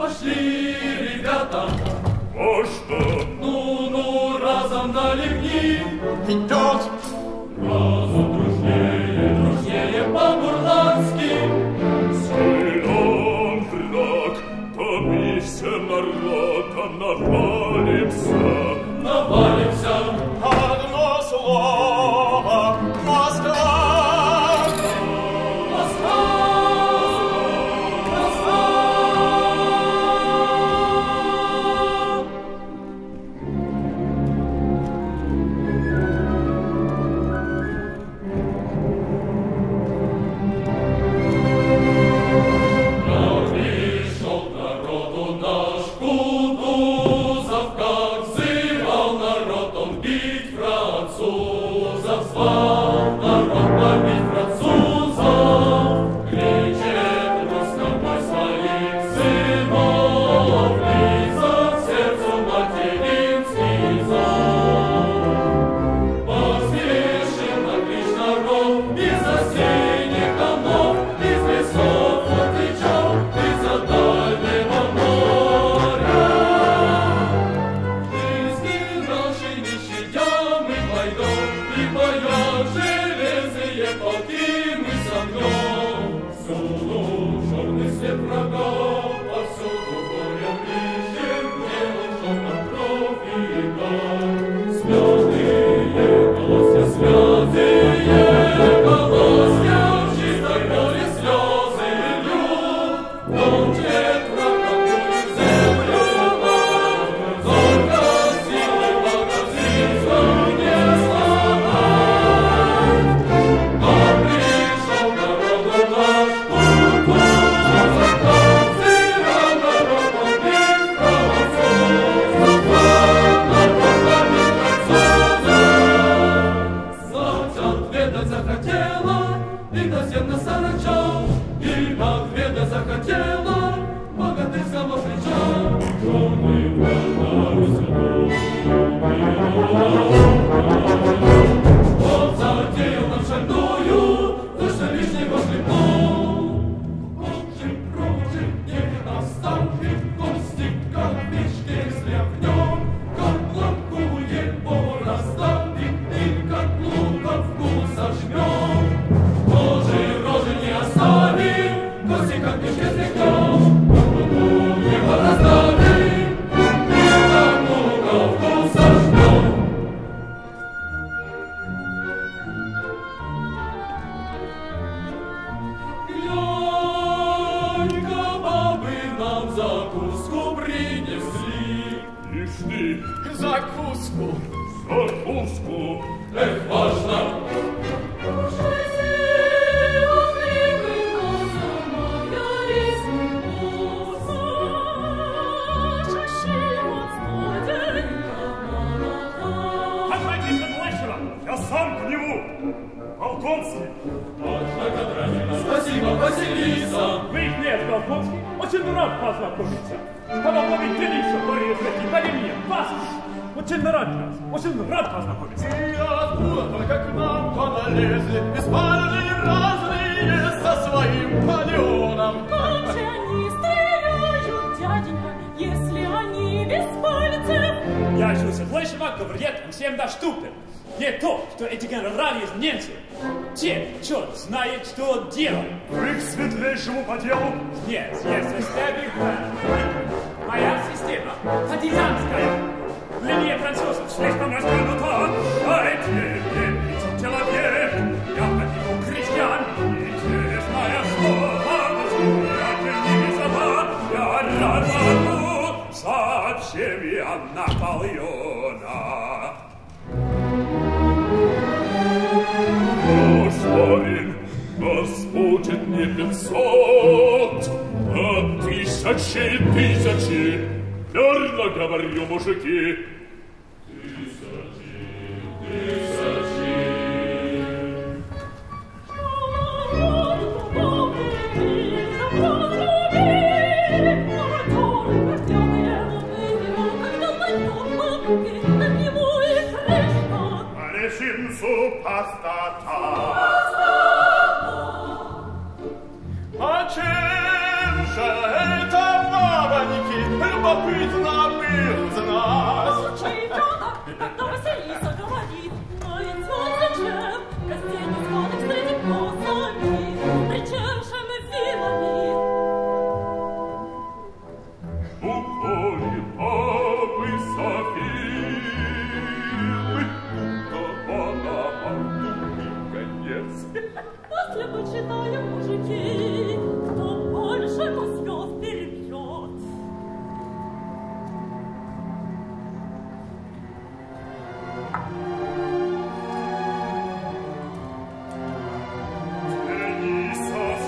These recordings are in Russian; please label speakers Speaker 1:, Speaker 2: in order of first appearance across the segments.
Speaker 1: Пошли, ребята.
Speaker 2: А что?
Speaker 1: Ну, разом налегни.
Speaker 3: Идет.
Speaker 1: Разом дружнее по-бурлански.
Speaker 2: Силен враг, побейся народа, навалимся.
Speaker 3: Одно слово. Москва.
Speaker 1: Спасибо, Василиса.
Speaker 4: Вы нет, Голгофский, очень рад познакомиться. Половник Делиша, Борисович, Полиния, вас. Очень рад познакомиться.
Speaker 3: И откуда только к нам поналезли беспальные разные со своим палеоном.
Speaker 5: Как же они стреляют, дяденька, если они без пальцев?
Speaker 4: Я еще слышала, говорят, им всем доступен. Не то, что эти генералы из немцев. Те, черт, знает, что делать.
Speaker 2: Вы к светлейшему по делу?
Speaker 4: Нет, если ставить моя система, партизанская. Линия французов слишком развернута, а эти не 500 человек. Я побегу крестьян, и честное слово, я не висота, я разорву совсем я Наполеона.
Speaker 2: Господин, нас будет не 500, а тысячи и тысячи. Верно говорю, мужики.
Speaker 3: А чем же эта баба не любопытно был знать.
Speaker 5: Получай, Фёдор, когда Василиса говорит, а ведь вот зачем гостей незваных среди позови, причешены вилами.
Speaker 2: Уколи папы Софии, то она артури конец.
Speaker 5: После почитаем, мужики, кто больше мозгов перебьет.
Speaker 2: Денисов,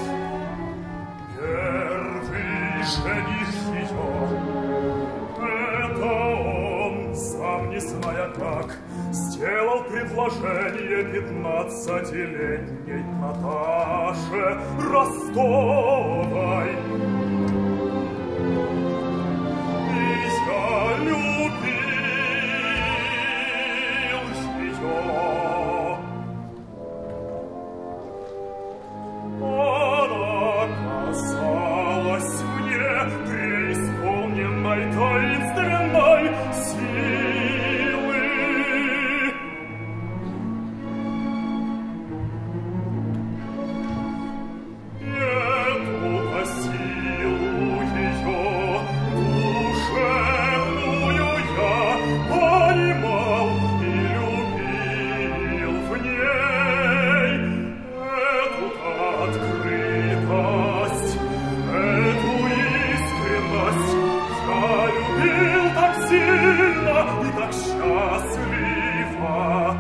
Speaker 2: первый жених ее. Это он, сам не зная как, сделал предложение 15-летней Наташе Ростовой. И я любил ее. Она казалась мне преисполненной таинственной силы. Эту-то силу ее душевную я понимал и любил в ней. Эту-то открытость, эту искренность я любил так сильно и так счастливо.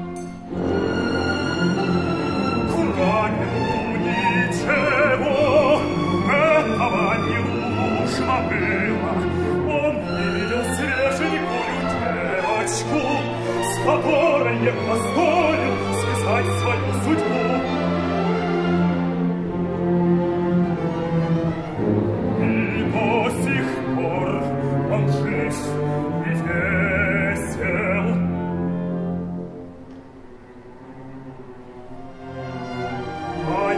Speaker 2: Куранину ничего этого не нужно было. Он видел свеженькую девочку, с которой не позволил связать свою судьбу. И до сих пор он жив и весел. А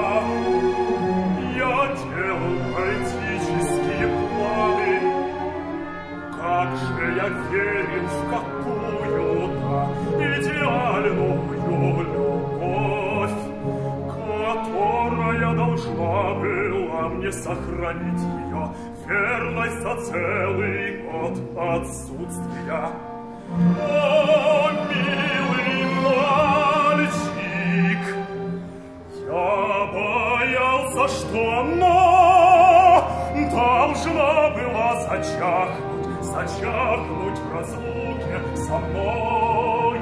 Speaker 2: я делал поэтические планы. Как же я верил в какую-то идеальную любовь, которая должна была мне сохранить ее верность за целый год отсутствия. О, милый мальчик, я боялся, что она должна была зачахнуть в разлуке со мной.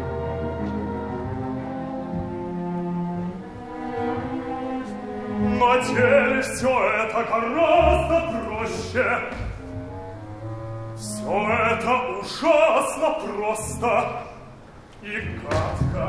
Speaker 2: На деле все это гораздо проще. Все это ужасно просто и гадко.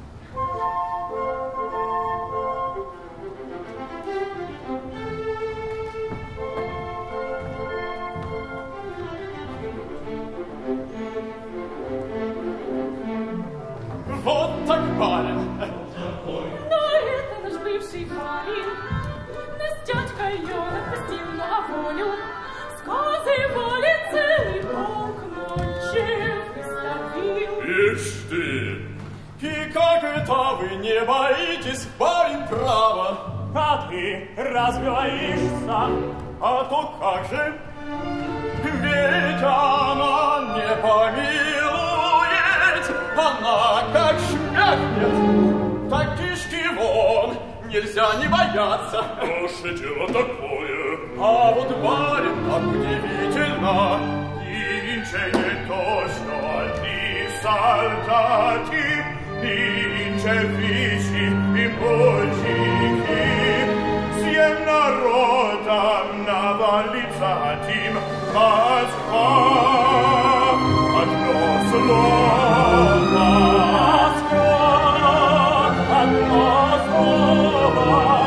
Speaker 3: Вот так барин.
Speaker 5: Но это наш бывший барин. Нас дядька ее отпустил на волю. Сказывали целый полк ночи выставил.
Speaker 2: Ишь ты!
Speaker 3: И как это вы не боитесь, барин, права?
Speaker 4: А ты разве боишься?
Speaker 3: А то как же? Ведь она не помилует, она как шмякнет, так кишки вон, нельзя не бояться.
Speaker 2: Ваше дело такое.
Speaker 3: А вот барин так удивительно, инче не то, что ты солдаты, инче вещи и мужики, всем народом навалится им Москва, одно слово. Москва, одно слово.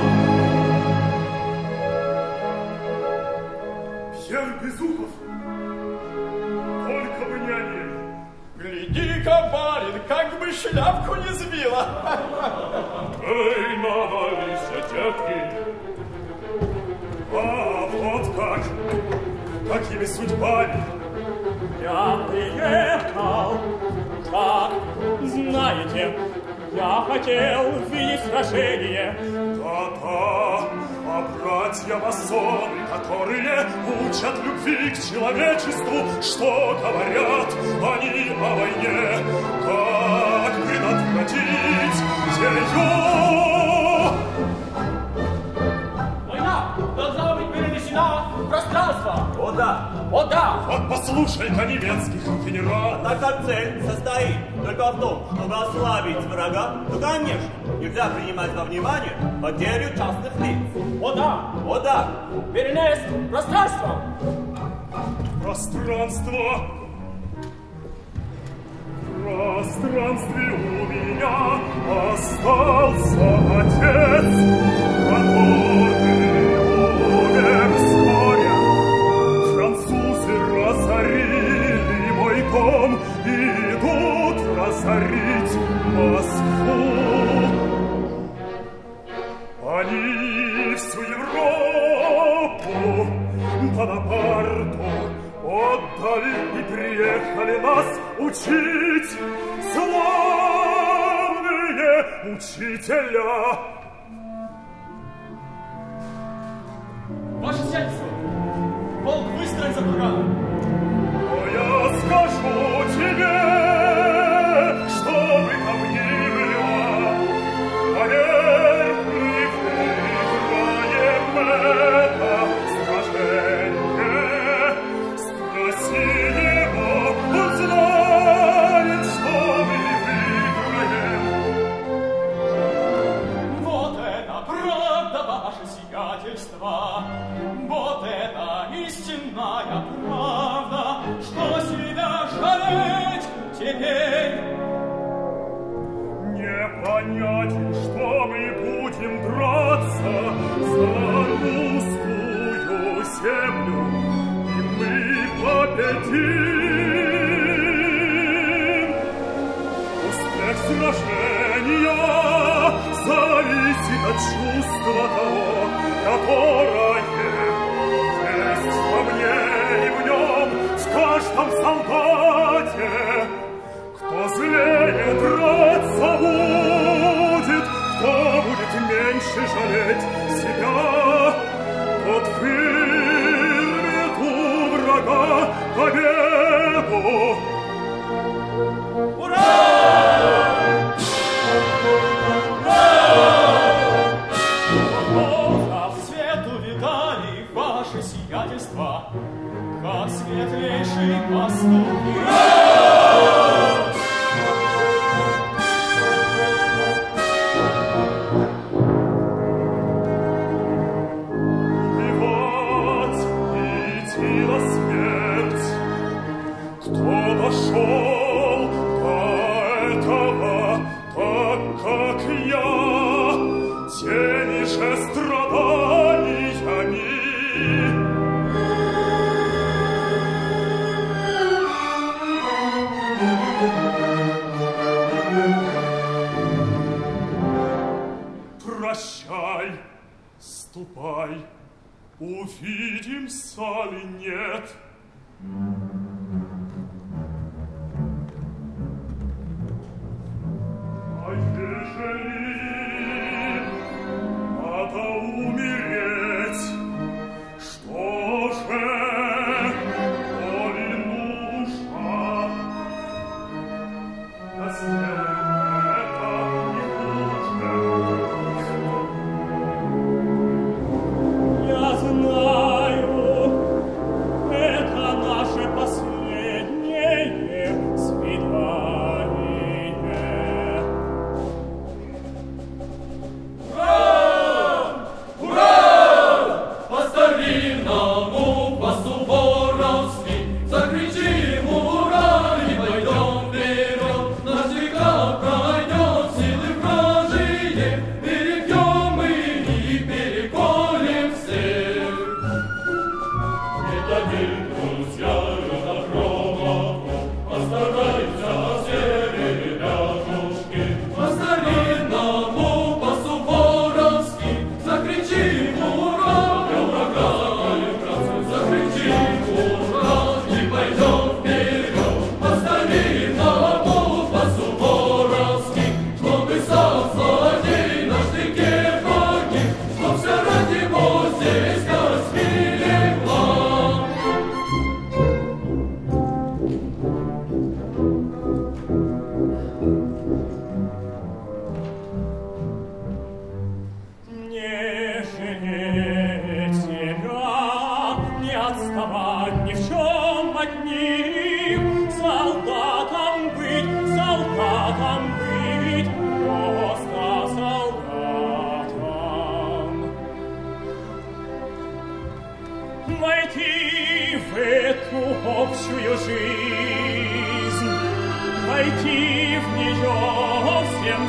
Speaker 2: Пьер Безухов, только бы не о ней.
Speaker 3: Гляди-ка, барин, как бы шляпку не сбила.
Speaker 2: Эй, навалися, детки. А вот как жестокими судьбами.
Speaker 4: Я приехал, как знаете, я хотел видеть сражение.
Speaker 2: Да-да, а братья-масоны, которые учат любви к человечеству, что говорят они о войне, как предотвратить ее?
Speaker 3: Война должна быть перенесена в пространство.
Speaker 6: О да!
Speaker 3: О да!
Speaker 2: Вот послушай-ка немецких генералов.
Speaker 6: Наша цель состоит только в том, чтобы ослабить врага. Ну, конечно, нельзя принимать во внимание потерю частных лиц.
Speaker 3: О да!
Speaker 6: О да!
Speaker 3: Перенес в пространство.
Speaker 2: Пространство. В пространстве у меня остался отец, который умер вскоре. Французы разорили мой дом и идут разорить Москву. Они всю Европу Бонапарту отдали и приехали нас учить, славные учителя.
Speaker 3: Ваше сельство. Полк выстроен за курганом.
Speaker 2: Но я скажу тебе, чтобы ко мне была. Поверь, мы выиграем это сражение. Спроси его, он знает, что мы выиграем.
Speaker 3: Вот это правда, ваше сиятельство. Вот это истинная правда, что себя жалеть теперь.
Speaker 2: Непонятен, что мы будем драться за русскую землю, и мы победим. Успех сражения зависит от чувства того, которое есть во мне и в нем, в каждом солдате. Кто злее драться будет, кто будет меньше жалеть себя, тот вырвет у врага победу.
Speaker 3: Свет увидали ваше сиятельство, как светлейший поступок.
Speaker 2: И вот идти смерть, кто дошел до этого, так как я, теми же страданиями. Прощай, ступай, увидимся ли нет? А ежели надо умереть, что же, коли нужно? На смерть это не хуже.
Speaker 4: Я знаю, это наше последнее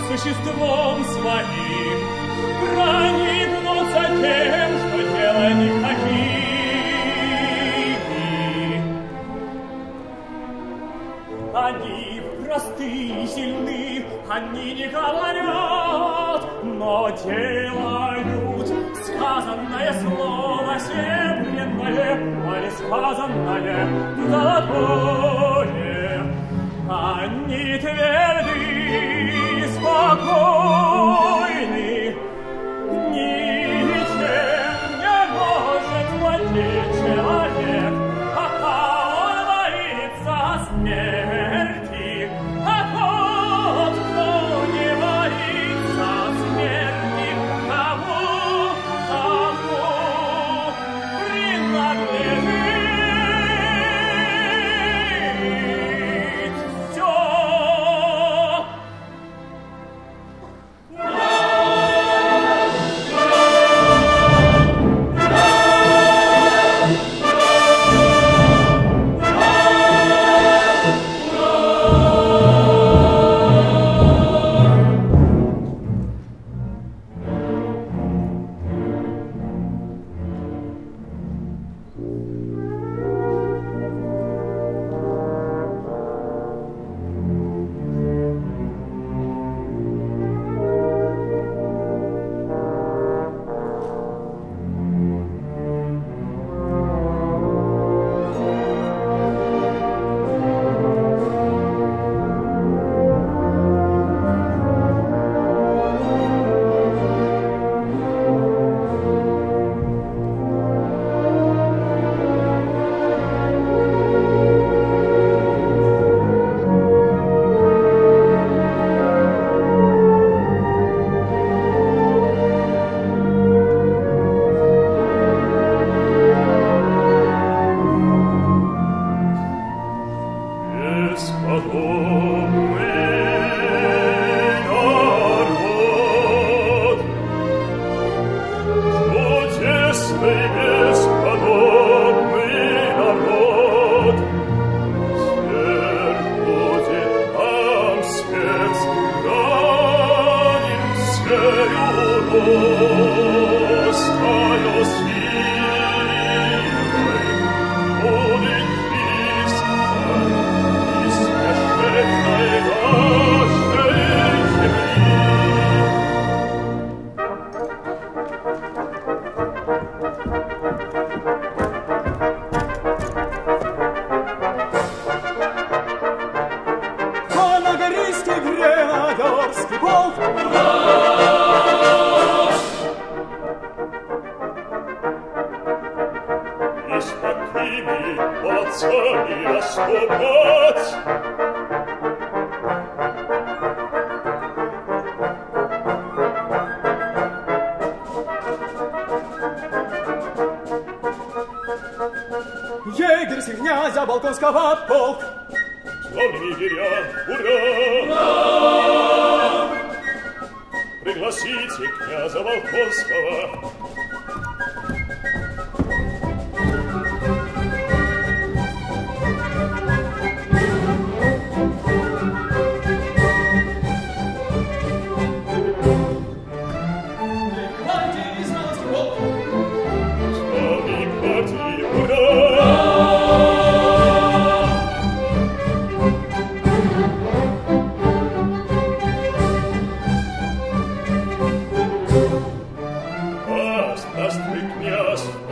Speaker 4: существом своим проникнуться тем, что дело не какими. Они просты и сильны, они не говорят, но делают сказанное слово серебряное, а не сказанное золотое. Они тверды и спокойны, ничем не может владеть человек, пока он боится смерти. А тот, кто не боится смерти, тому принадлежит всё.
Speaker 3: Егерь князя Балконского полк.
Speaker 2: Славный егеря, ура! Ура! Пригласите князя Балконского. Здравствуй, князь!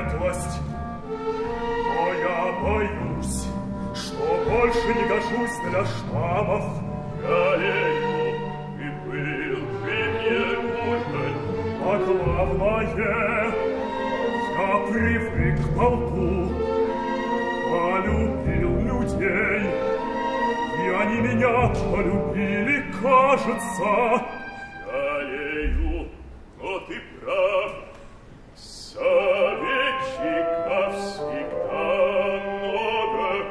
Speaker 2: светлость. Но я боюсь, что больше не гожусь для штабов.
Speaker 3: Галею, и был бы мне нужен.
Speaker 2: А главное, я привык к полку, полюбил людей, и они меня полюбили, кажется.
Speaker 3: Галею, но ты прав. Советчиков всегда много.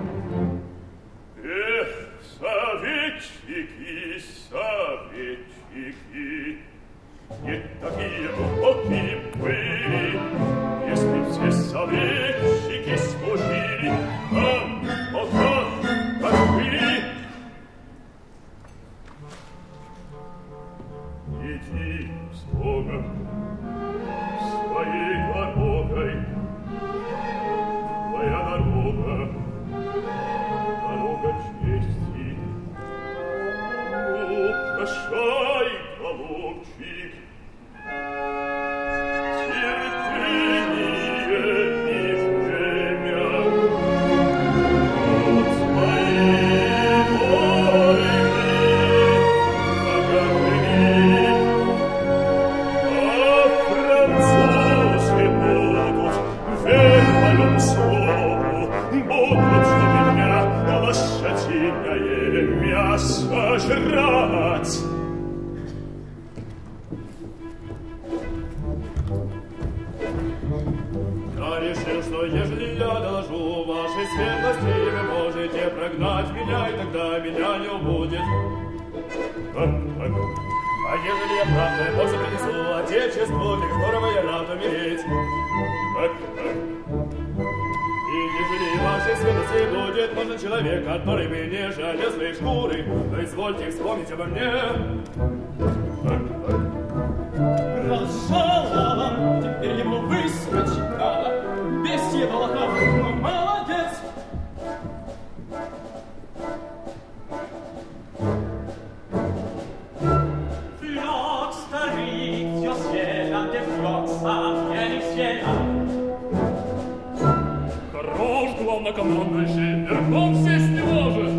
Speaker 3: Эх, советчики, советчики, не такие глубокие были, если все советчики служили нам, вот так, как вы. Иди с Богом, своей дорогой, твоя дорога, дорога чести. Ну, прощай, голубчик, терпение и время. Вот свои войны, поговори. А французы будут верному слову, будут у меня лошадиное мясо жрать. Я решил, что ежели я доложу вашей светлости, вы можете прогнать меня, и тогда меня не убудет. А ежели я правдой пользу принесу отечеству, для которого я рад умереть. И ежели вашей светлости будет нужен человек, который бы не жалел своей шкуры, то извольте вспомнить обо мне.
Speaker 7: Разжалован, теперь ему выскочить надо. Бестия волохав, ну молодец. Флёк старый, всё съедам, где флёк сам, я не съедам.
Speaker 4: Хорош, главнокомандующий, верхом сесть не может.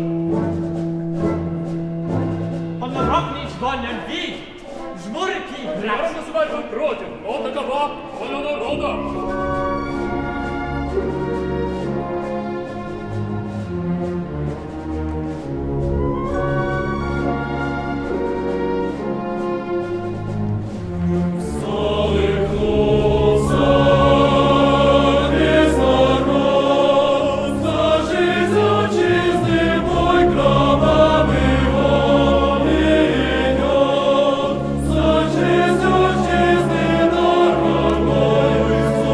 Speaker 7: Он ровный звонен видит, жмурки
Speaker 4: Я
Speaker 7: играть.
Speaker 4: называю его против, но такова воля народа.
Speaker 1: За честь отчизны, народ мой,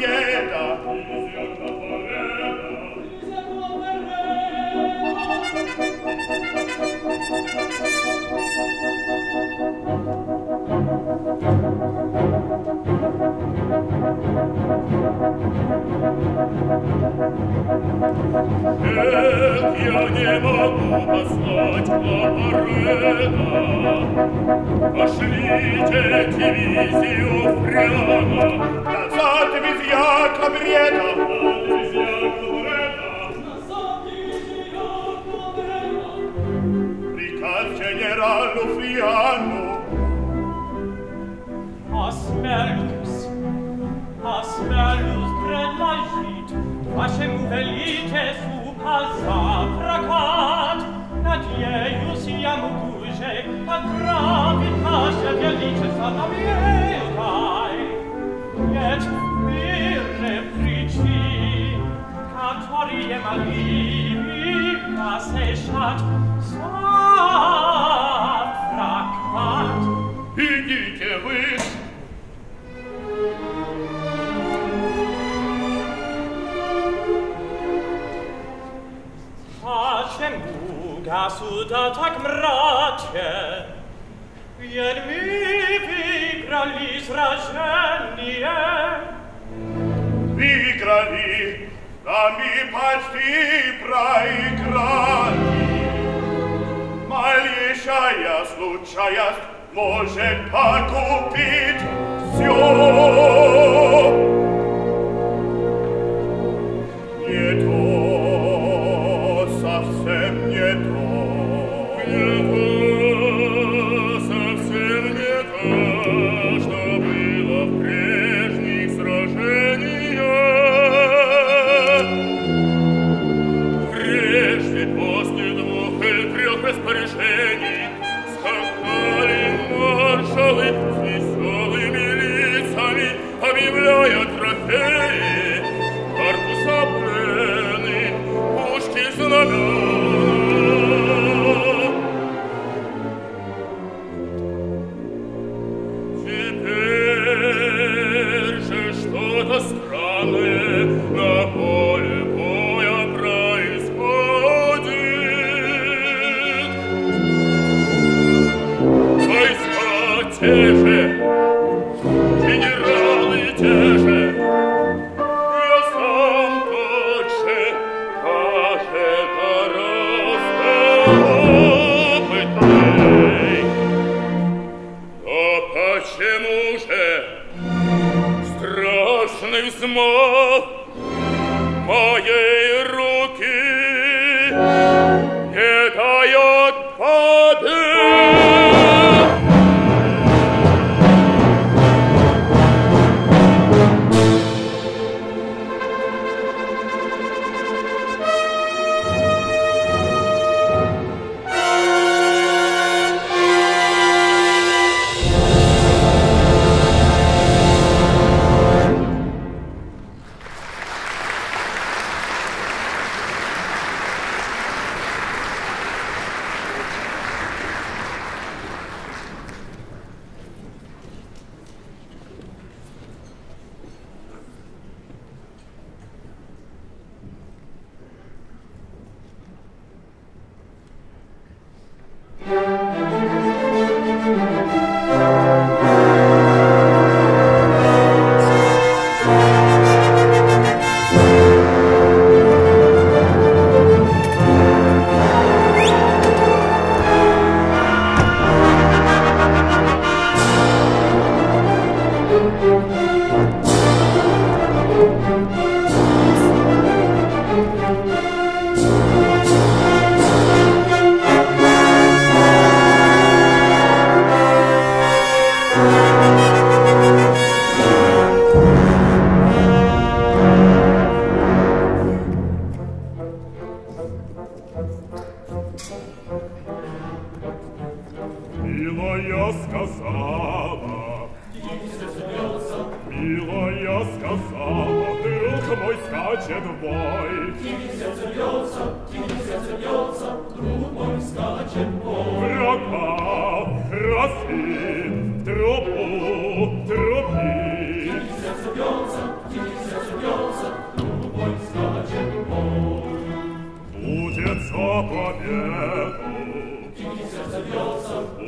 Speaker 2: победа.
Speaker 3: Нет, я не могу послать Клапарета. Пошлите дивизию прямо.
Speaker 2: Назад визья Клапарета. Приказ генералу Фриану.
Speaker 7: Asperlus predlagit, facem velite su pasa fracat, adieius iam uge, ad gravitas et delices ad amietai. Et mire frici, cantoriem alibi, pasesat, fracat.
Speaker 2: Идите вы.
Speaker 7: Facem buga sudatac mrace, Vien mi vigralis ragenie.
Speaker 2: Vigrali, da mi почти проиграли. Малейшая случайность может погубить всё. Не то, совсем не то. Не то, совсем не то, что было в прежних сражениях. Прежде, после 2 или 3 распоряжений скакали маршалы с веселыми лицами, объявляя трофеи, корпуса плены, пушки знамена. Теперь же что-то странное на поле боя происходит. Войска те же, генералы те же, я сам тот же, даже гораздо опытней. Но почему же страшный взмах моей руки не дает побед? Милая сказала, милая сказала, друг мой скачет в бой.
Speaker 1: Сердце бьется, друг мой скачет в бой.
Speaker 2: Врага распит, трубу труби.
Speaker 1: Сердце бьется,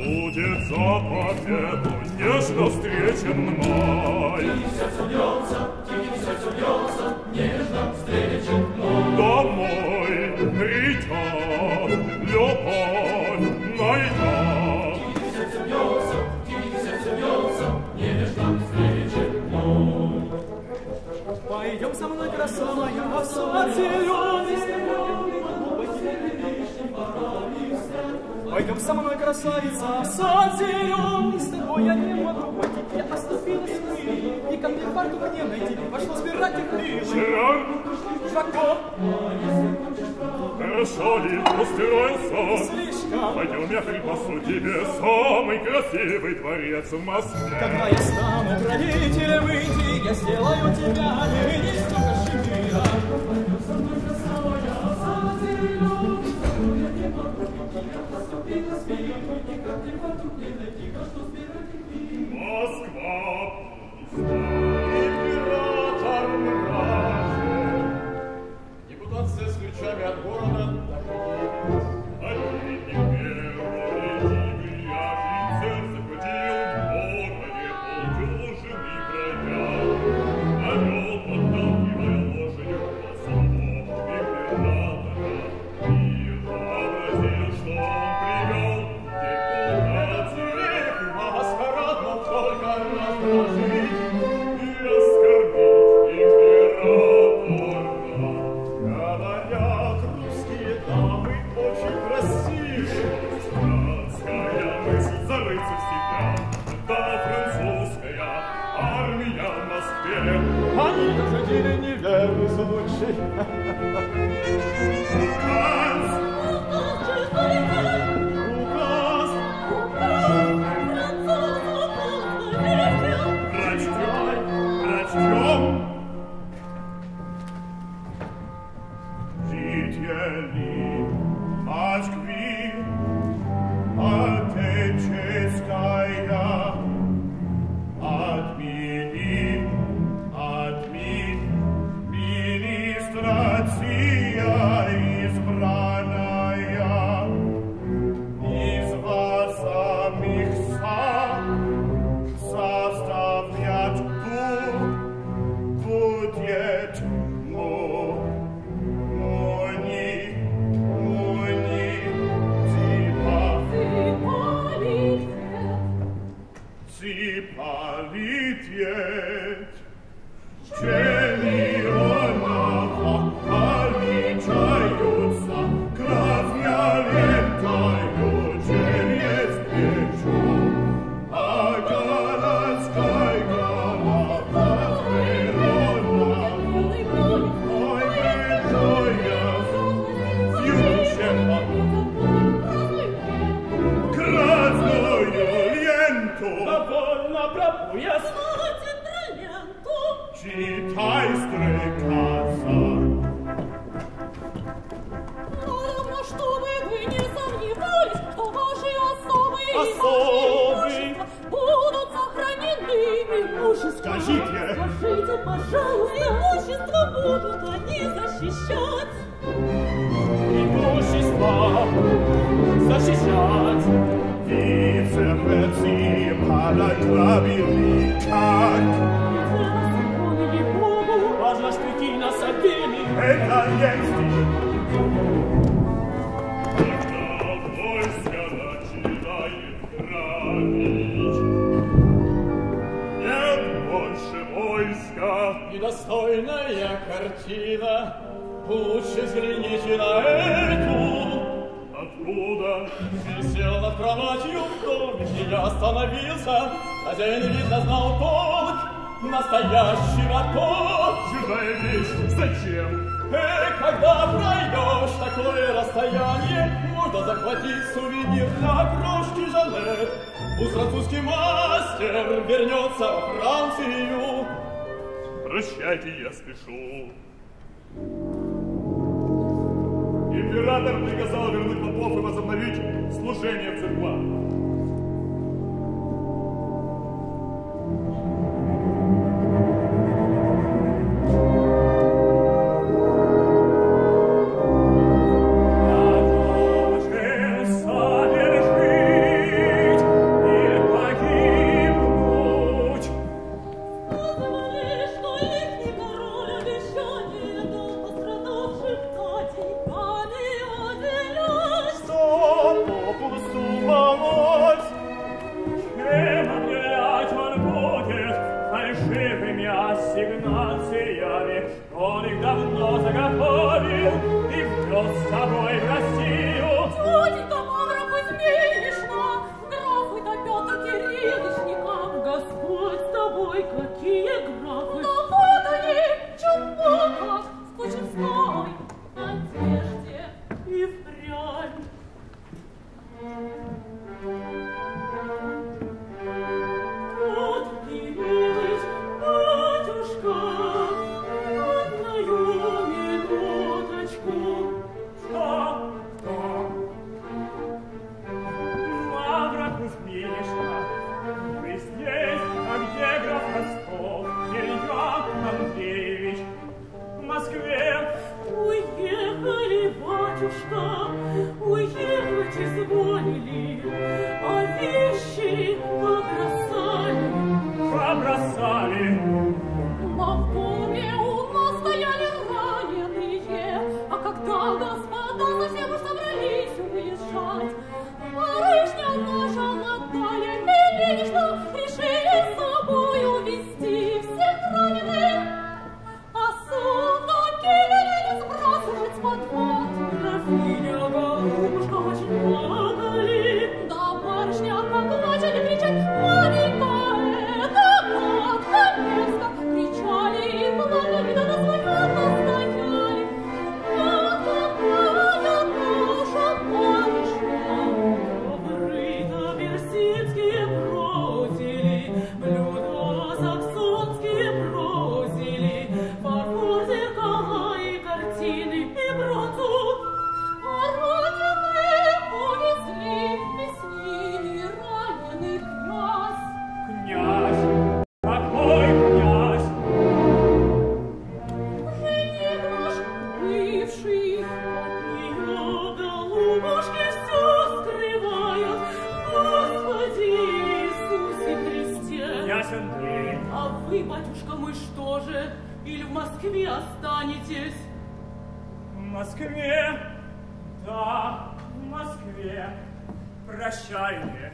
Speaker 2: будет за победу нежно встречен мной.
Speaker 1: Тихим сердцем льется, нежно встречен мной.
Speaker 2: Домой придя, любовь найдя.
Speaker 1: Тихим сердцем льется, нежно встречен мой.
Speaker 7: Пойдем со мной, краса моя, в сад зеленый, пойдем со мной, красавица, в сад зеленый, с тобой я не могу пойти, я оступилась в пыли, и ко мне фартук не найти, пошло сбирать их рыбы.
Speaker 2: Ширан,
Speaker 7: Жако,
Speaker 2: хорошо ли устроился?
Speaker 7: слишком,
Speaker 2: Пойдем, я припасу тебе самый красивый дворец в Москве.
Speaker 7: когда я стану правителем Индии, я сделаю тебя министром Кашмира.
Speaker 2: Москва пуста, император мрачен.
Speaker 3: Депутация с ключами от города.
Speaker 2: Один первый тигр офицер захватил в городе полдюжины бродяг. Орел, подталкивая лошадью самого императора, и вообразил, что он привел депутацию.
Speaker 3: Маскарад мог только раздражить
Speaker 2: И оскорбить императора.
Speaker 3: Говорят, русские дамы очень красивые.
Speaker 2: Французская мысль зарыться в себя, да французская армия в Москве.
Speaker 3: Они ходили неверный случай.
Speaker 2: Указ,
Speaker 3: Указ,
Speaker 2: прочтем. Жители Москвы, отеческая, отмени администрация избранная, из вас самих составлять будет Ципалитет, Челионова отмечаются кровьялентою через плечо, а городской голова Верона, ой, бежая, фьючером, красную ленту.
Speaker 7: довольно пробуя
Speaker 2: Читай, стрекоза.
Speaker 5: Ладно, чтобы вы не сомневались, что ваши особые
Speaker 3: Особые.
Speaker 5: имущества будут сохранены. Имущество.
Speaker 2: Скажите.
Speaker 5: Скажите, пожалуйста. Имущество будут они защищать.
Speaker 7: имущество защищать.
Speaker 2: Вице-принципала грабили как?
Speaker 5: Он ей-богу.
Speaker 7: Важно, что ты нас обили.
Speaker 2: Это есть
Speaker 3: Когда войско начинает грабить,
Speaker 2: нет больше войска.
Speaker 7: Недостойная картина. Лучше взгляните на эту.
Speaker 2: Откуда?
Speaker 7: Висел над кроватью в доме, где я остановился. Хозяин, видно, знал толк настоящего толк.
Speaker 2: Чужая вещь. Зачем?
Speaker 7: Когда пройдешь такое расстояние, можно захватить сувенир на крошки Жанет. Пусть французский мастер вернется во Францию.
Speaker 2: Прощайте, я спешу. Император приказал вернуть попов и возобновить служение в церквах.
Speaker 4: Совершить
Speaker 5: вы, батюшка мой, что же? Или в Москве останетесь?
Speaker 4: В Москве? Да, в Москве. Прощайте.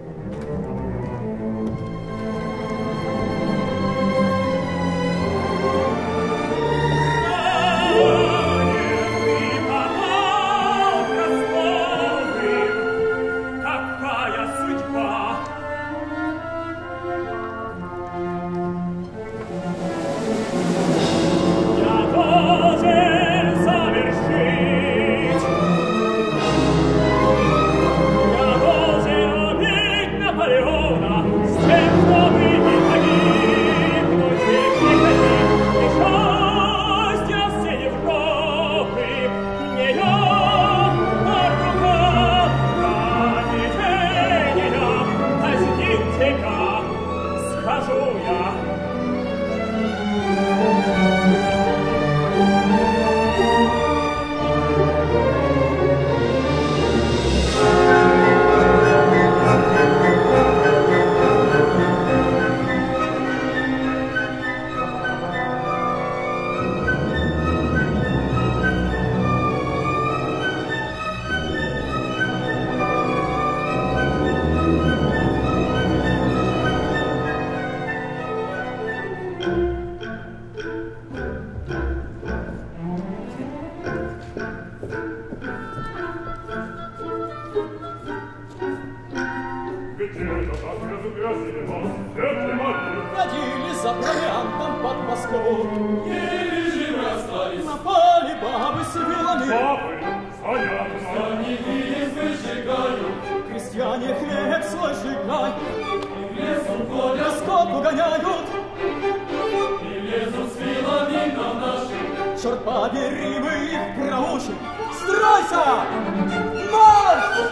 Speaker 7: Ходили за провиантом под Москву.
Speaker 1: Еле живы остались.
Speaker 7: Напали бабы с вилами.
Speaker 4: Бабы, занятно.
Speaker 1: Они видят, выжигают.
Speaker 7: Крестьяне хлеб свой сжигают.
Speaker 1: И в лесу ходят,
Speaker 7: Скоту гоняют.
Speaker 1: и лезут с вилами на наши.
Speaker 7: Черт побери, мы их проучим. Стройся! Марш!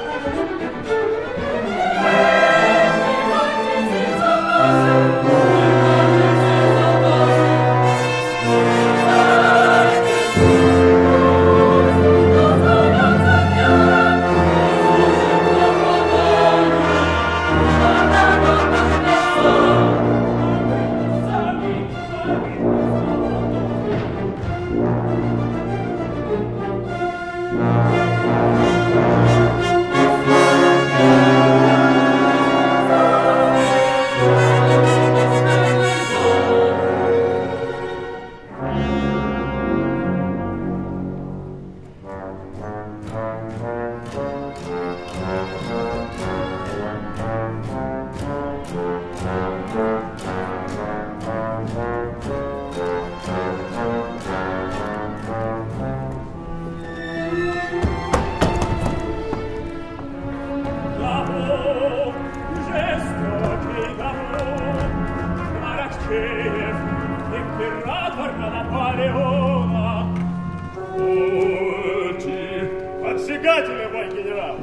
Speaker 4: Отсягателя, мой генерал!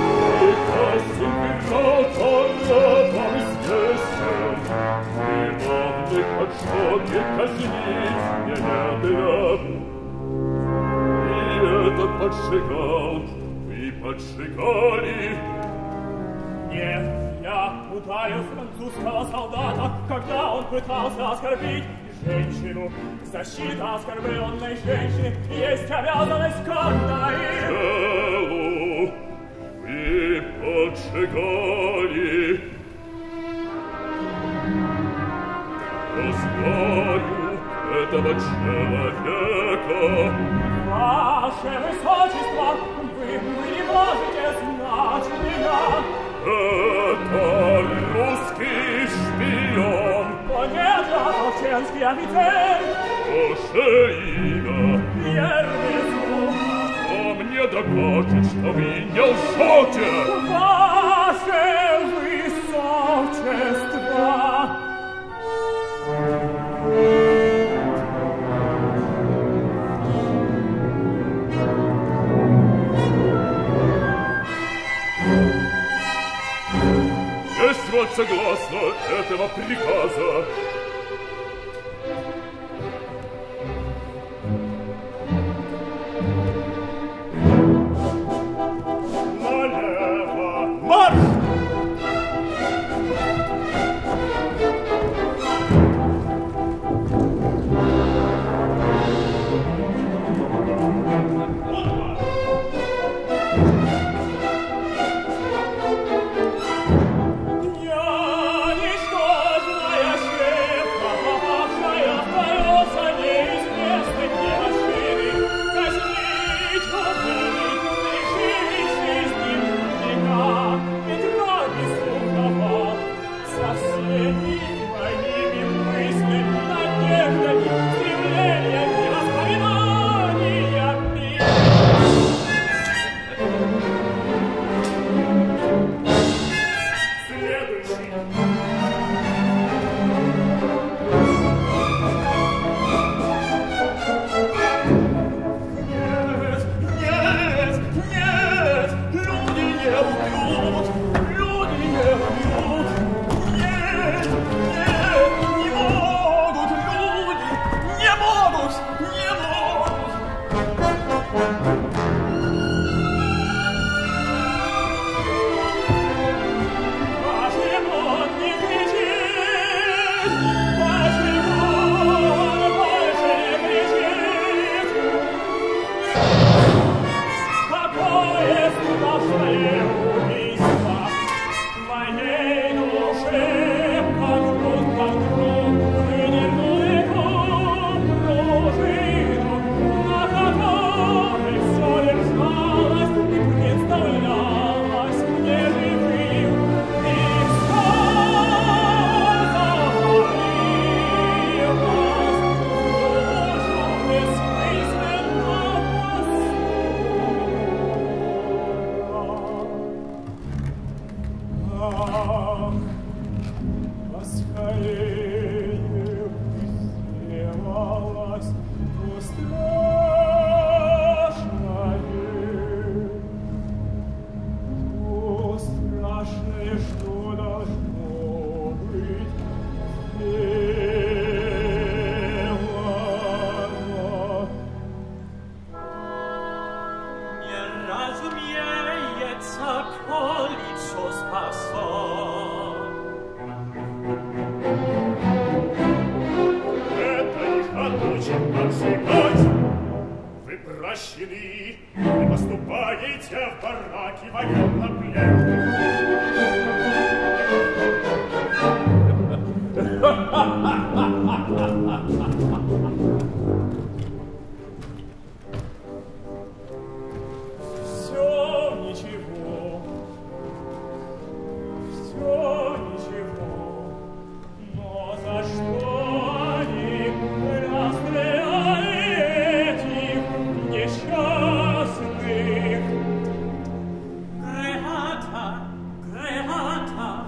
Speaker 2: Поджигал, вы поджигали.
Speaker 4: Нет, я ударил французского солдата, когда он пытался оскорбить женщину. Защита оскорбленной женщины есть обязанность каждой.
Speaker 2: Делу вы поджигали. Я знаю этого человека.
Speaker 4: Ваше Высочество, вы не можете знать меня.
Speaker 2: Это русский шпион.
Speaker 4: О нет, я толченский офицер.
Speaker 2: Ваше имя.
Speaker 4: Пьер Безух.
Speaker 2: Кто мне докажет, что вы не лжете?
Speaker 4: Ваше Высочество.
Speaker 2: Есть вот согласно этого приказа.
Speaker 4: Налево. Марш! Не поступаете в бараки военнопленных. Все ничего, но за что они расстреляли этих несчастных?
Speaker 5: Грехата, грехата.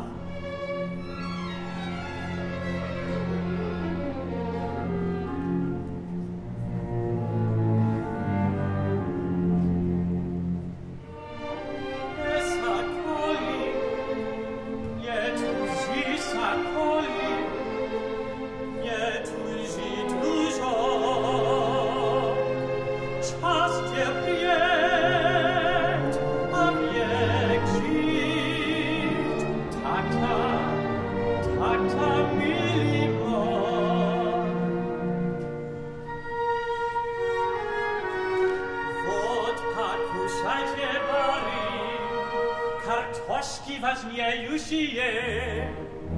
Speaker 5: Картошки важнеющие,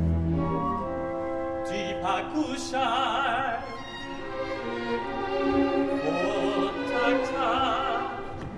Speaker 5: ты покушай. Вот так-так.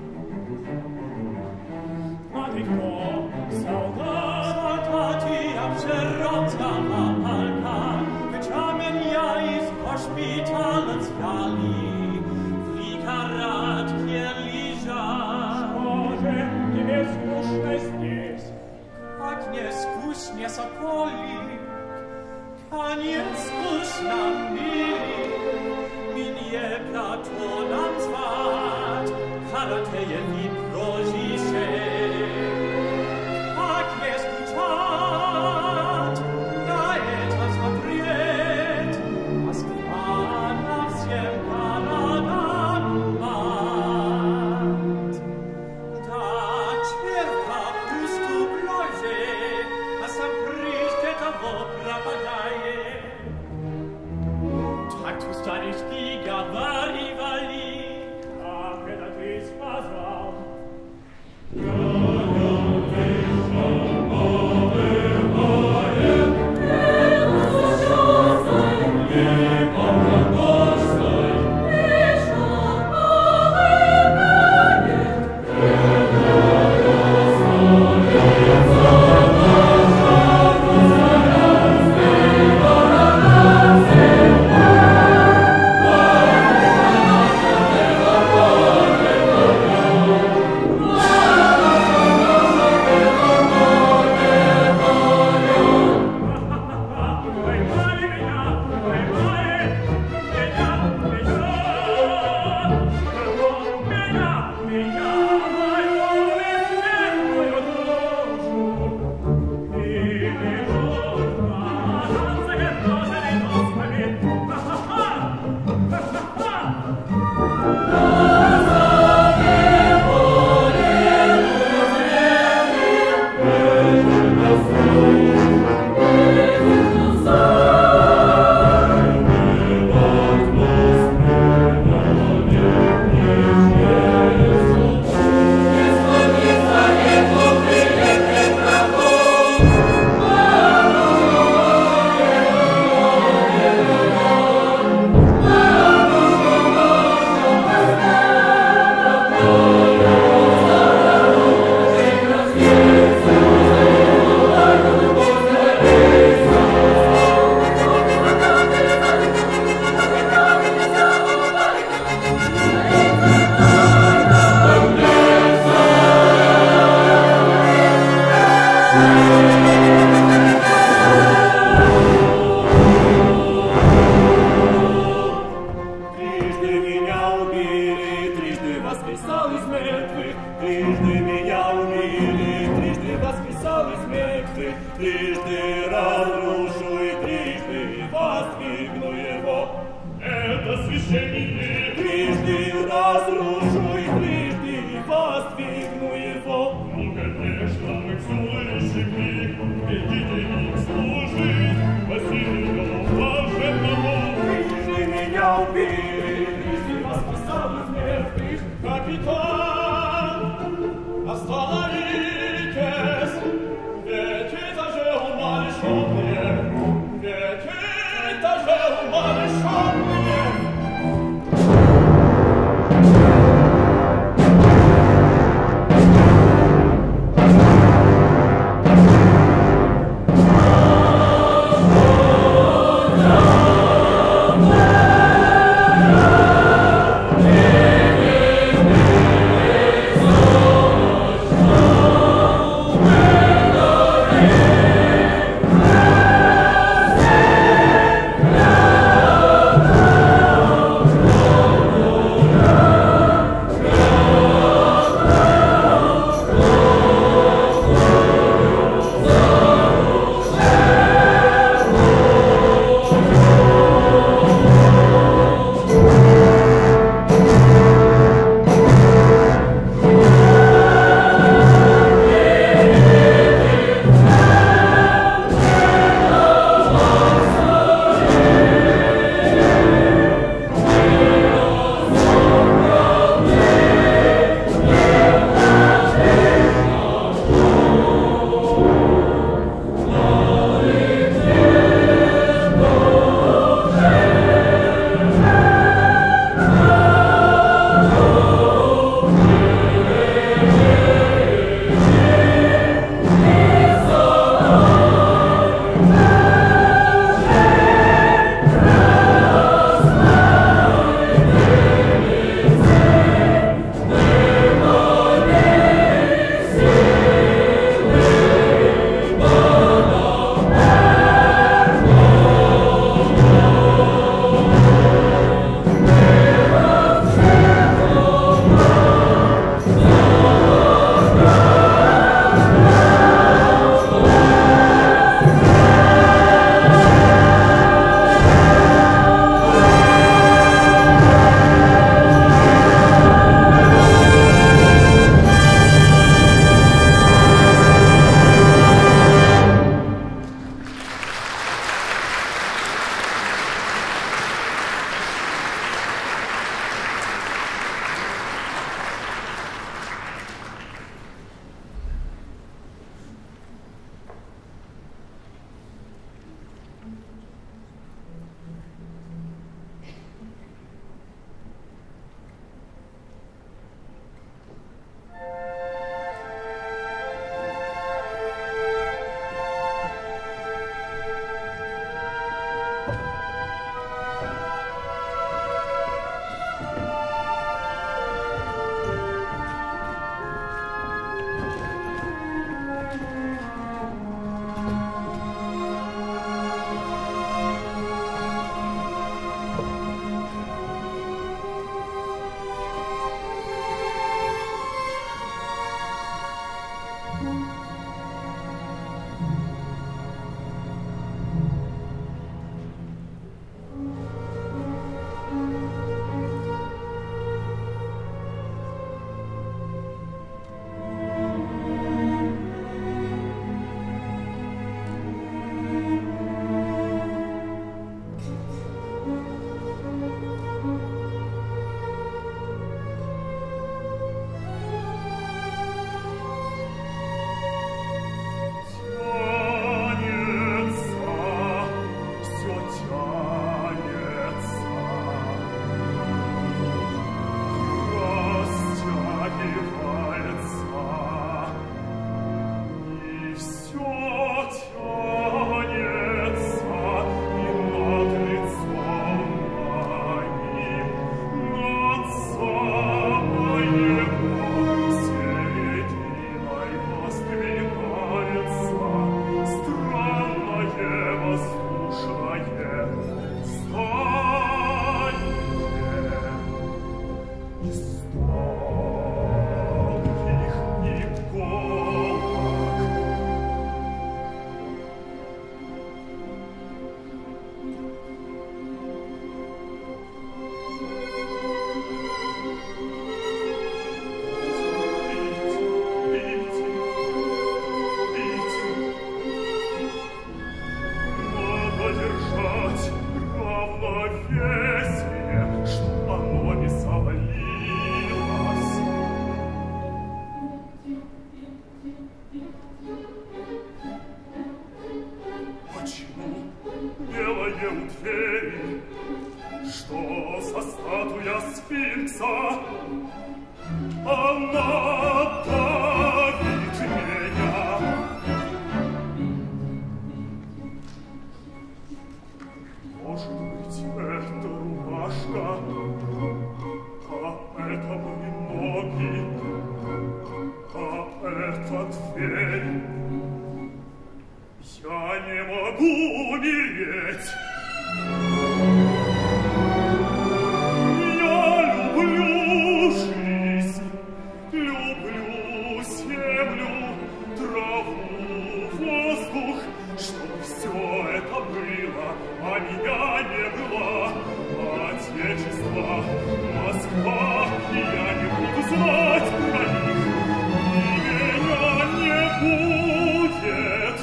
Speaker 4: А ты кто? Солдат?
Speaker 5: Солдаты обжиротного полка, вчера меня из госпиталя взяли, в лихорадке лежат.
Speaker 4: Что же тебе скучно здесь?
Speaker 5: Как не скучно, соколик, а не скучно, милый. Мне Платоном звать, Каратея не прожише. Как не скучать, на это смотреть, Москва на всем городам мать. Да, черта пусту брозе, а сам прежде того пропадает. Так у старички говаривали.
Speaker 4: Ах, это ты сказал.
Speaker 1: Thank you.
Speaker 3: трижды разрушу и трижды воздвигну его.
Speaker 2: Это священники.
Speaker 3: Трижды разрушу и трижды воздвигну его.
Speaker 2: Ну, конечно, мы слышим их, идите им служить. Василию блаженному.
Speaker 3: Трижды меня убили, трижды вас поставлю смертных.
Speaker 7: Капитан, остановитесь, ведь это же умалишенные, ведь это же умалишенные.
Speaker 3: белое у двери. Что за статуя сфинкса? Она давит меня. Может быть, это рубашка, а это мои ноги, а это дверь. Я не могу умереть. Я люблю жизнь, люблю землю, траву, воздух, чтобы все это было, а меня не было. Отечество, Москва, я не буду знать про них, и меня не будет.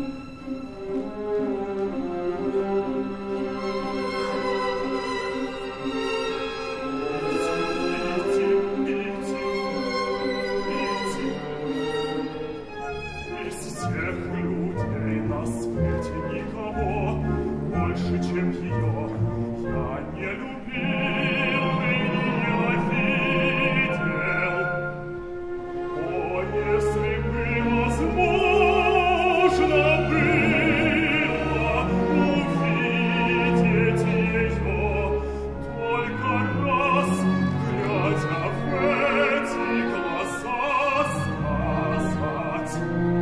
Speaker 3: Чем ее я не любил и не ненавидел. О, если бы возможно было увидеть ее только раз, глядя в эти глаза, сказать: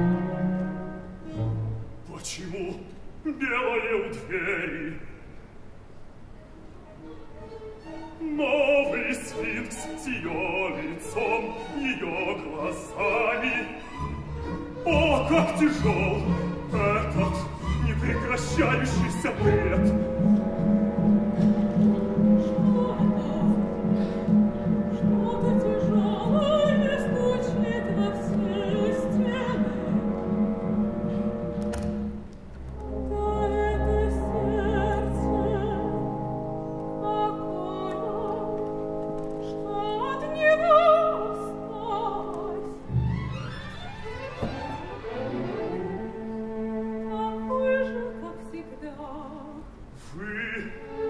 Speaker 3: почему белое у двери? Новый сфинкс с ее лицом, ее глазами. О, как тяжел этот непрекращающийся бред!
Speaker 5: Что-то тяжелое стучит во все стены. Да это сердце какое, что от него осталось. Такой же, как всегда.
Speaker 3: Вы...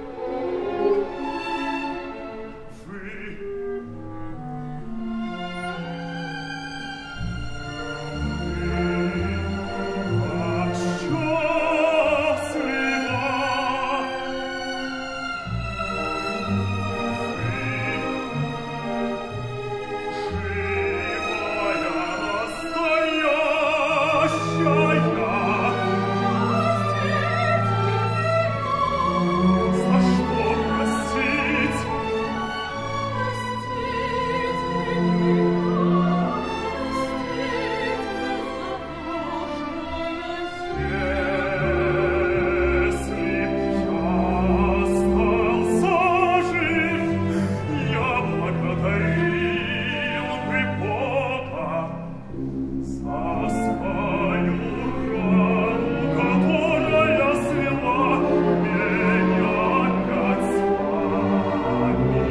Speaker 3: так счастлива. За что простить? Если я остался жив, я благодарил бы Бога за свою рану, которая свела меня опять с вами.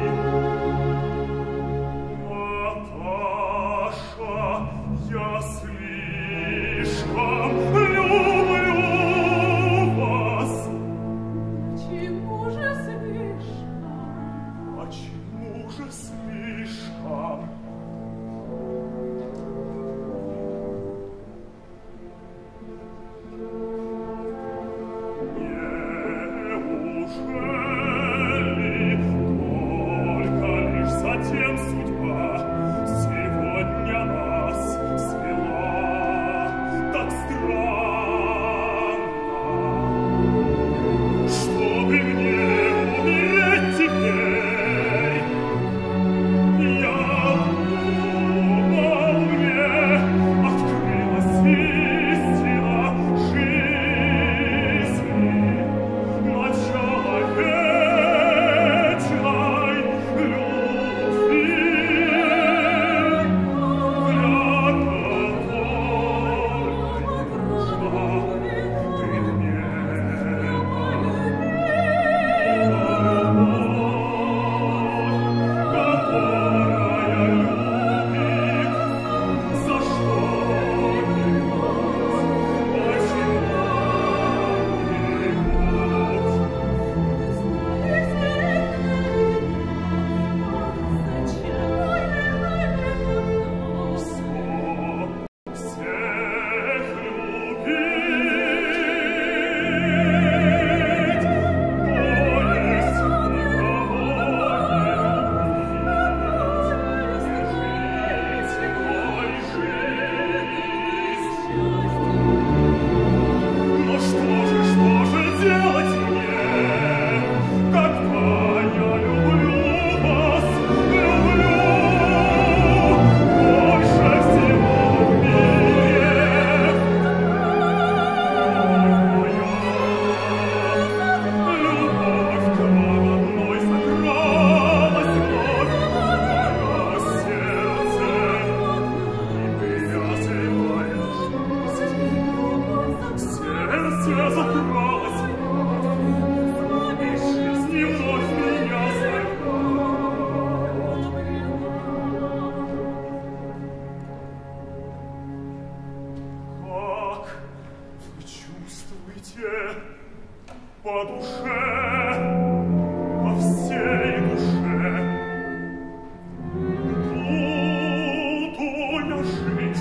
Speaker 3: Наташа, я слишком люблю вас.
Speaker 5: Почему же слишком?
Speaker 3: Почему же слишком? Неужели только лишь затем судьба сегодня нас свела так странно, чтобы мне умереть теперь? Я думал, мне открылась истина жизни, начало вечной любви, для которой нужна предмета которая любит, за что не почему не
Speaker 4: Версия закралась. Жизни вновь меня зовет. Как вы чувствуете по душе, по всей душе? Буду я жить.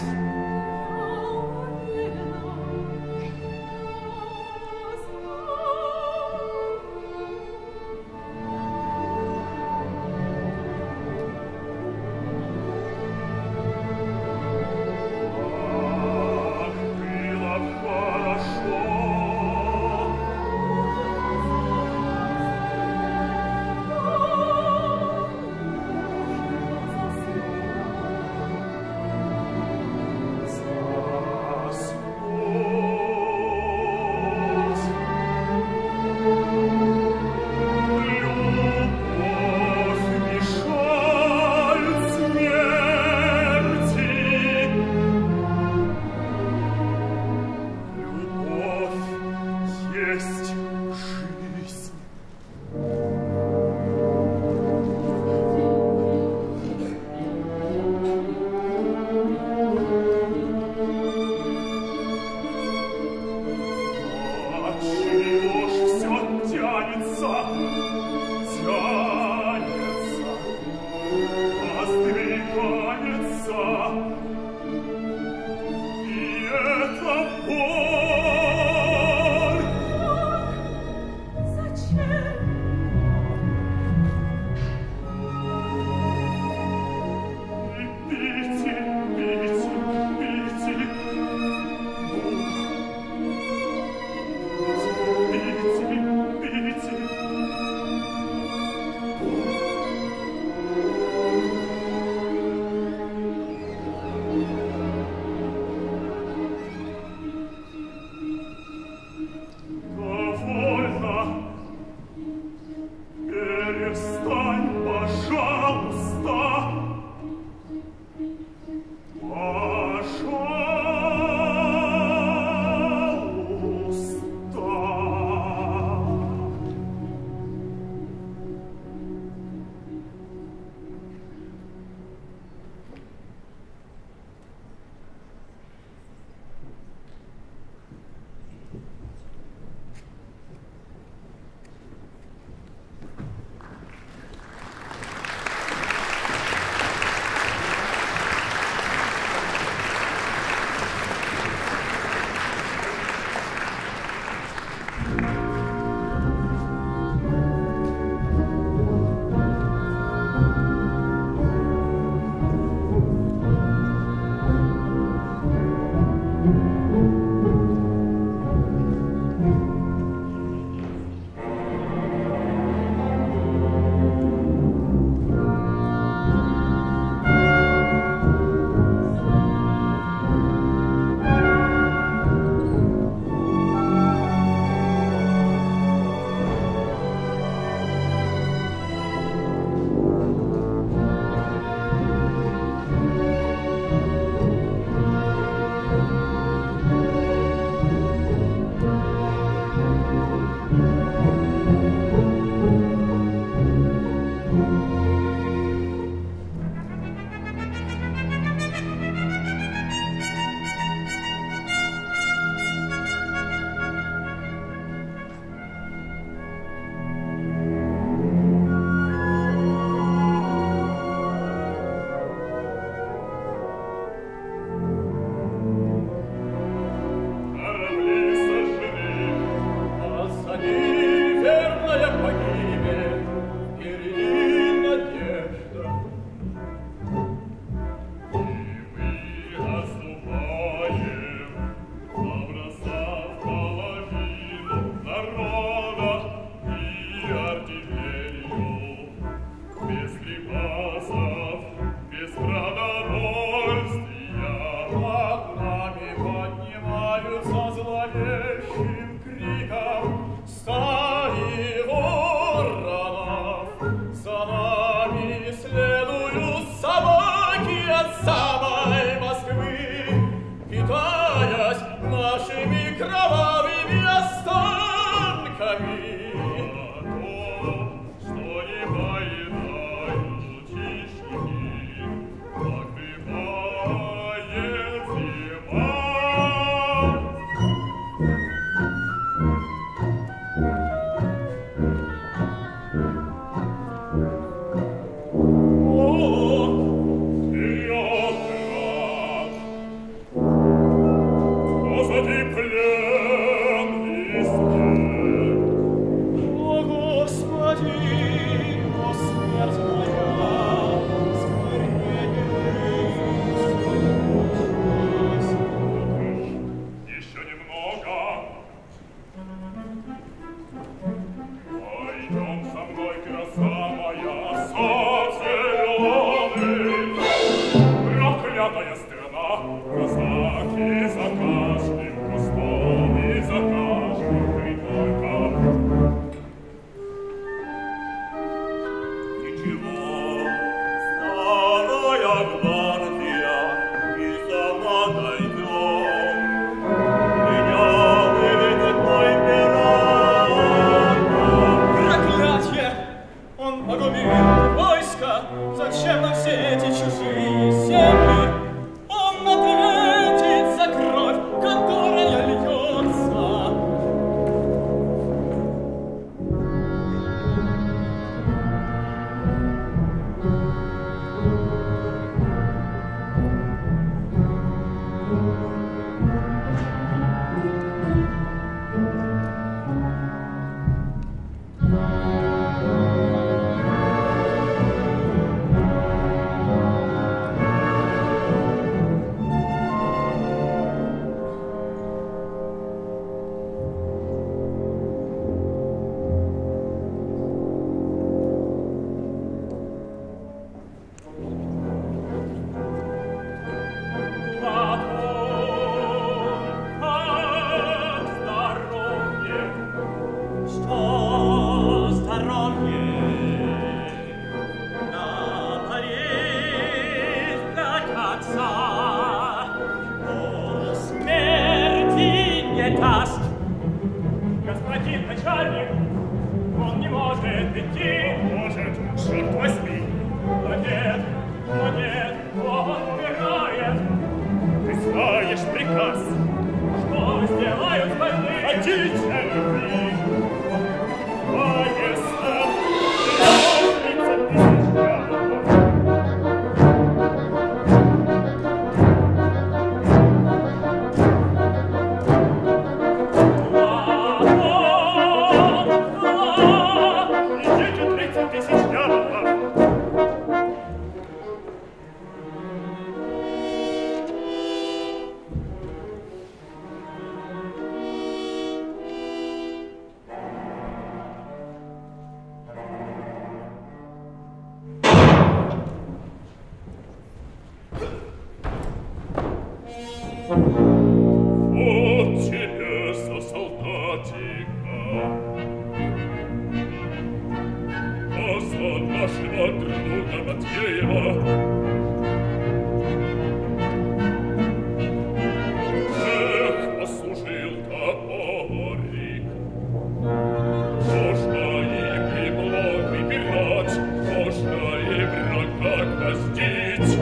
Speaker 7: Питаясь нашими кровавыми
Speaker 4: господин начальник, он не может идти.
Speaker 2: Может, черт возьми.
Speaker 4: Но нет, он умирает.
Speaker 2: Ты знаешь приказ.
Speaker 4: Что сделают больные?
Speaker 2: Хотите любви? Поезда. 30 тысяч рядов. Вот тебе за солдатика, а за нашего друга Матвеева. Эх, послужил топорик. Можно и приблок выбирать, можно и врага гвоздить.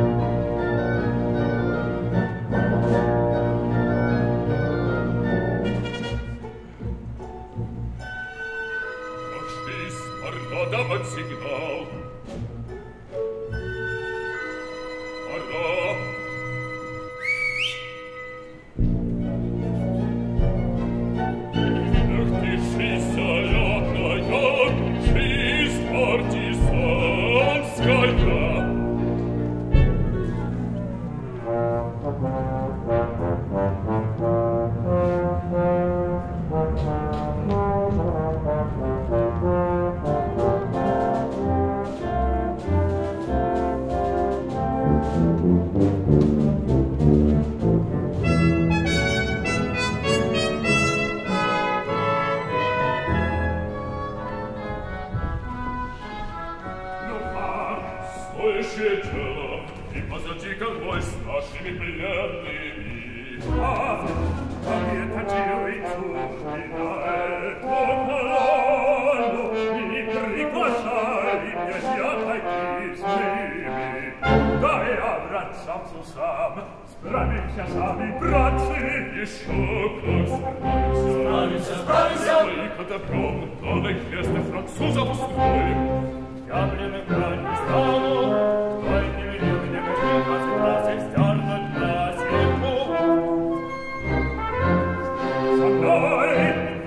Speaker 2: Давать сигнал. Пора. Эх ты, жизнь залетная, жизнь партизанская. Слышите, и позади конвой с нашими пленными.
Speaker 4: Ах, это девицу и на эту колонну, и приглашали меня я такие с ними. Да я, брат, сам с усам, справимся сами, братцы.
Speaker 2: Еще как справимся. Мы-ка добром новых мест французов устроим.
Speaker 3: Я пленных брать не стану, кто и не велел мне качать 20 раз и вздернуть на сетку.
Speaker 4: Со мной!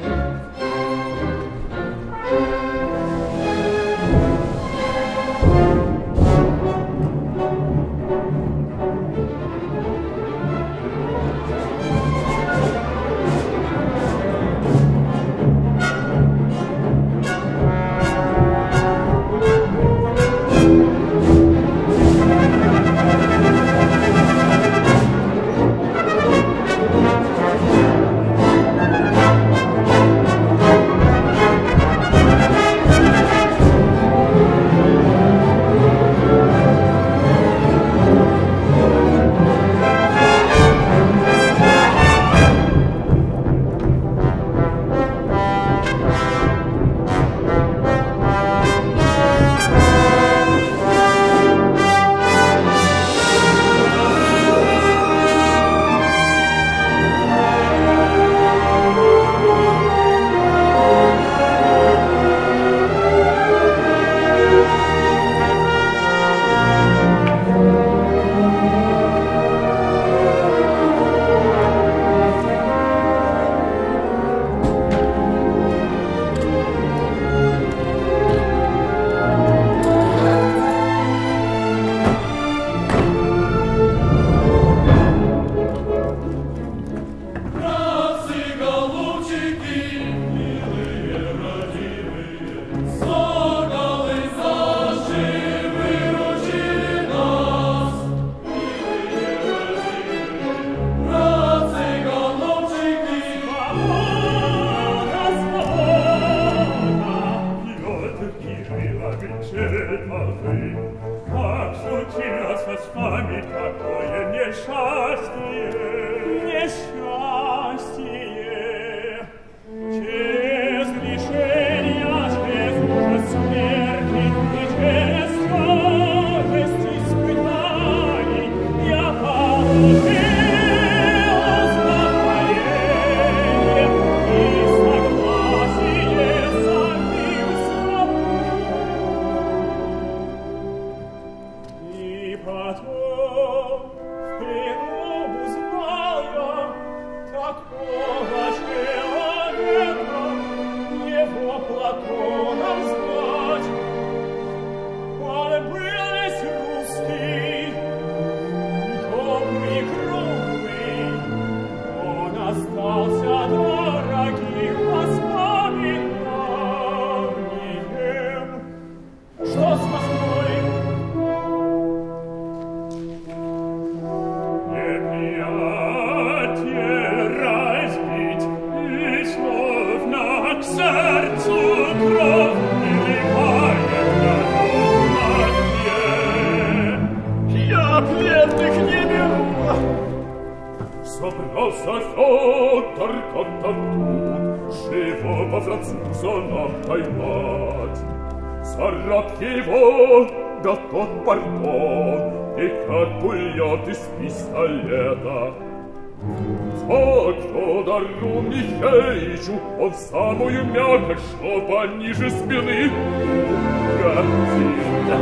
Speaker 4: Как случилось с вами такое несчастье? Несчастье! как-то тут живого француза нам поймать. Заряд его, да тот пардон, и как пулет из пистолета. Так, Фёдору Михеичу, он самую мякоть, что пониже спины укоротил.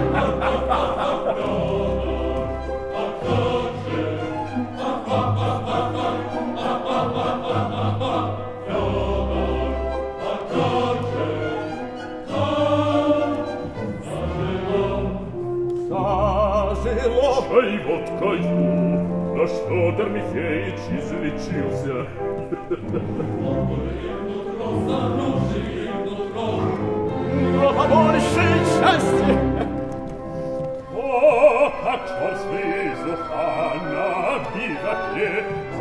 Speaker 4: Ай, вот каю, наш Фёдор Михеич излечился.
Speaker 7: Но побольше счастья.
Speaker 4: О, как черствый зуха на биваке,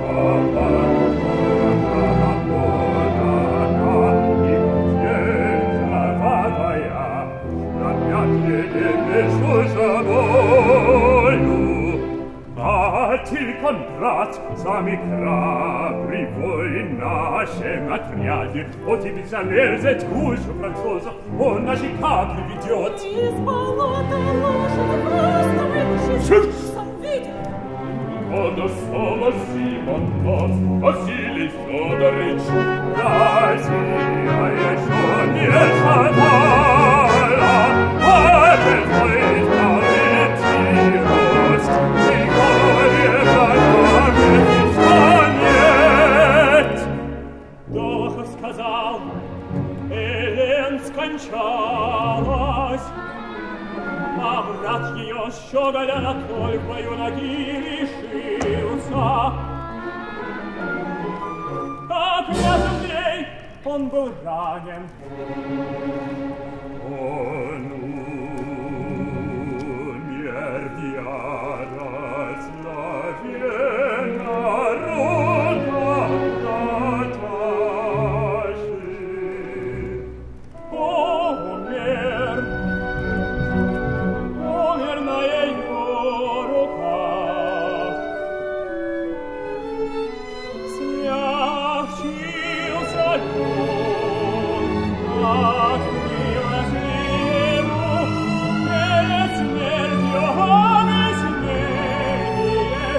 Speaker 4: Тикон, брат, сами храбрый воин нашем отряде. О, тебе залезать гуще французов, он наши капли ведет.
Speaker 5: Из болота лошадь просто вытащит, сам видит.
Speaker 4: Он снова Симон нас, Василий Фёдорович, Россия еще не ждала, а без войны летирость, и горе врагами станет.
Speaker 7: Дух сказал, Элен скончалась, а брат ее щеголя на кольпою ноги лишился. Как рядом ней он был ранен.
Speaker 4: Он умер, ярость народа умер на ее руках. Смягчился он от милосердию перед смертью наследие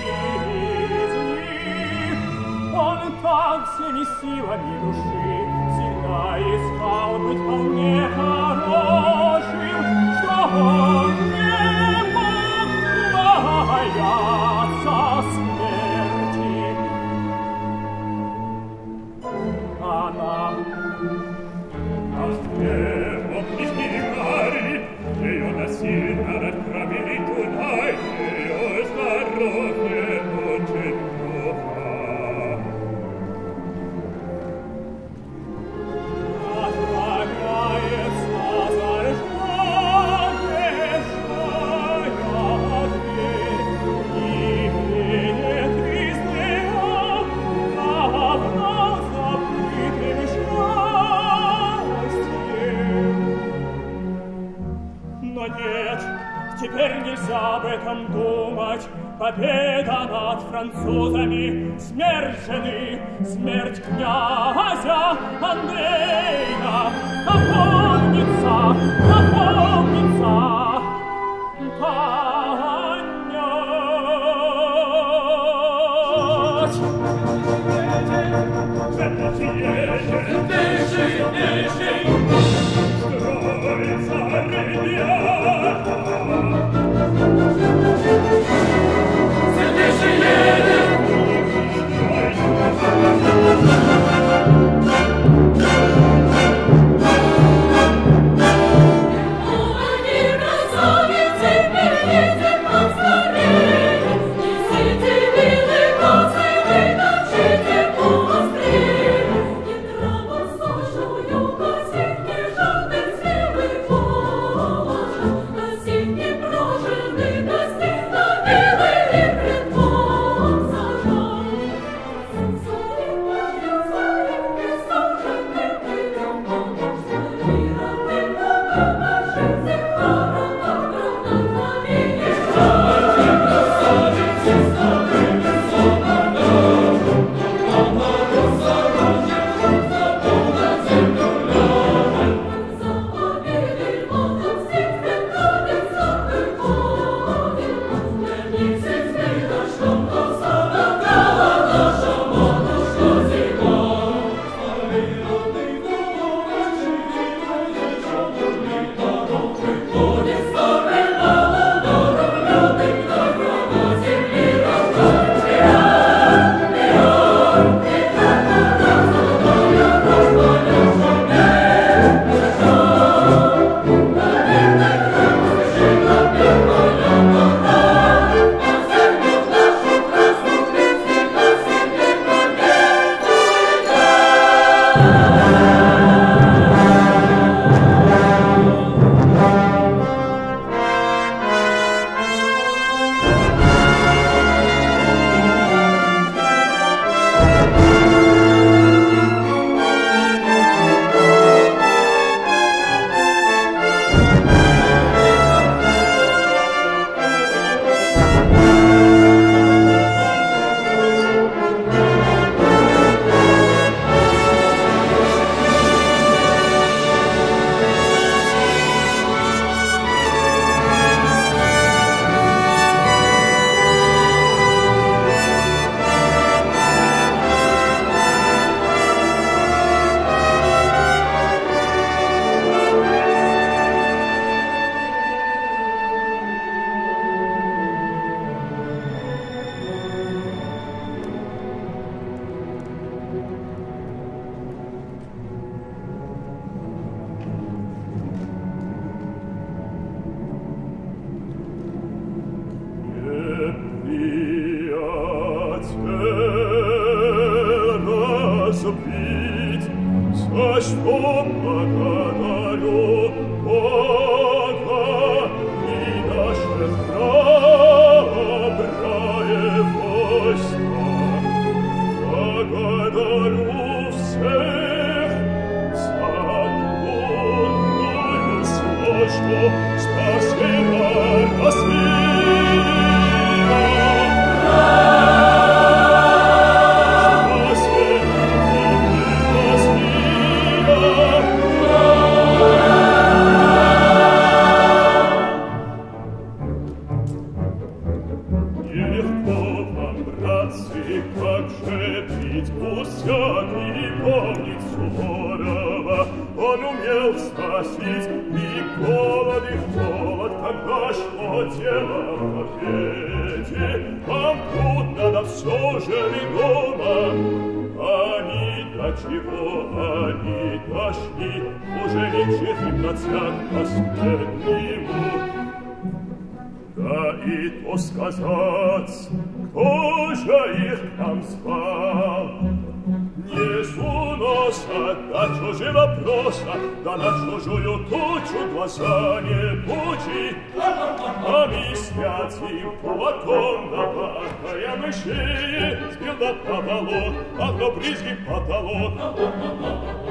Speaker 4: жизни. Он так всеми силами души всегда искал быть вполне хорошим, что он не мог бояться смерти. Она ее насильно отправили туда, ее здоровье очень плохо. Теперь нельзя об этом думать. Победа над французами, смерть жены, смерть князя Андрея. Напомнится, напомнится память.
Speaker 3: стараться пить. За что благодарю Бога и наше храброе войско. Благодарю всех за трудную службу спасения России. Как же пить пустяк и помнить Суворова, он умел сносить и голод, когда шло дело в победе. Вам трудно, да все же ведомо, они до чего они дошли, уже не 14 последнему. Да и то сказать, кто же их там звал? Не с уноса, да чужие вопроса, да на чужую тучу глаза не пучи. Объяснять им кулаком на покаянной шее, сбил на потолок, а то брызги потолок.